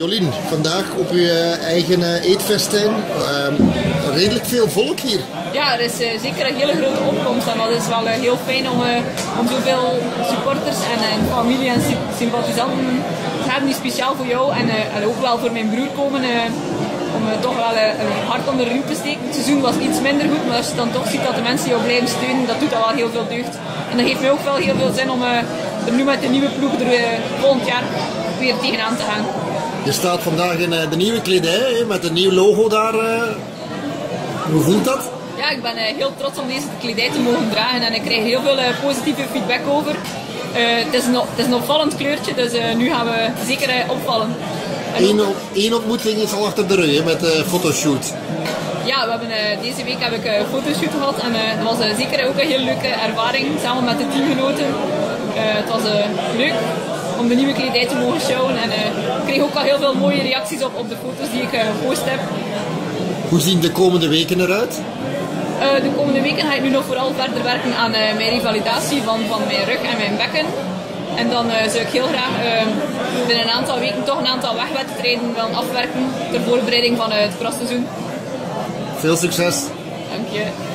Jolien, vandaag op uw eigen eetfestijn. Redelijk veel volk hier. Ja, er is zeker een hele grote opkomst en dat is wel heel fijn om zoveel supporters en familie en sympathisanten te hebben die speciaal voor jou en ook wel voor mijn broer komen om toch wel een hart onder de riem te steken. Het seizoen was iets minder goed, maar als je dan toch ziet dat de mensen jou blijven steunen, dat doet al wel heel veel deugd. En dat geeft mij ook wel heel veel zin om er nu met de nieuwe ploeg volgend jaar weer tegenaan te gaan. Je staat vandaag in de nieuwe kledij, met een nieuw logo daar. Hoe voelt dat? Ja, ik ben heel trots om deze kledij te mogen dragen en ik krijg heel veel positieve feedback over. Het is een opvallend kleurtje, dus nu gaan we zeker opvallen. Eén ontmoeting is al achter de rug met de fotoshoot. Ja, deze week heb ik een fotoshoot gehad en het was zeker ook een heel leuke ervaring samen met de teamgenoten. Het was leuk om de nieuwe kledij te mogen showen en ik kreeg ook al heel veel mooie reacties op de foto's die ik gepost heb. Hoe zien de komende weken eruit? De komende weken ga ik nu nog vooral verder werken aan mijn revalidatie van mijn rug en mijn bekken. En dan zou ik heel graag binnen een aantal weken toch een aantal wegwedstrijden willen afwerken ter voorbereiding van het crossseizoen. Veel succes! Dank je.